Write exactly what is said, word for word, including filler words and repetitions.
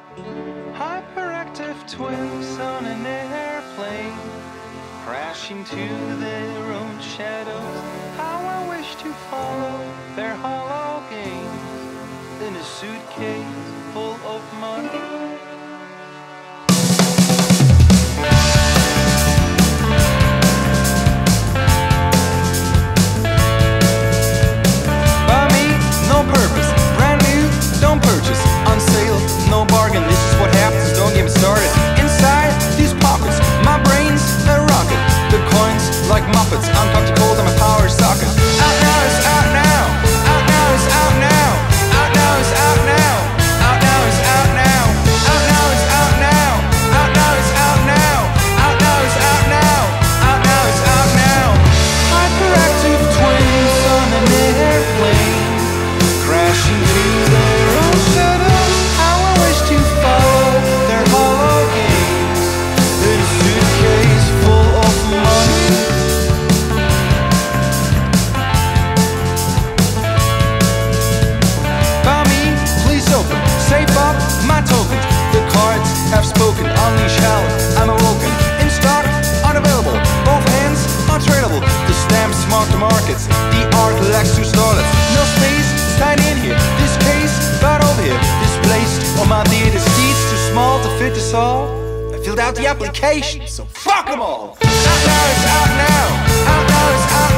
Hyperactive twins on an airplane, crashing to their own shadows. How I wish to follow their hollow games in a suitcase full of money. By me, no purpose, brand new, don't purchase, on sale, no bargain. This is what happens, don't get me started. Inside these pockets, my brain's a rocket. The coins like Muppets, uncocked cold on my power socket. Out now is out now, out now is out now, out now is out now, out now is out now, out now is out now, out now is out now, out now is out now, out now is out now. Hyperactive twins on an airplane, crashing to their own shadows. How I wish to follow their hollow games in a suitcase full of money. By me, please open, save up my tokens. The cards have spoken, unleash hell, I'm awoken. In stock, unavailable, both hands untradeable. The stamps mark the markets, the art lacks two starlets. No space, stand in here, this case, right over here. Displaced on my theater seats, too small to fit us all. I filled out the application, so fuck them all. Out now is out now, out now is out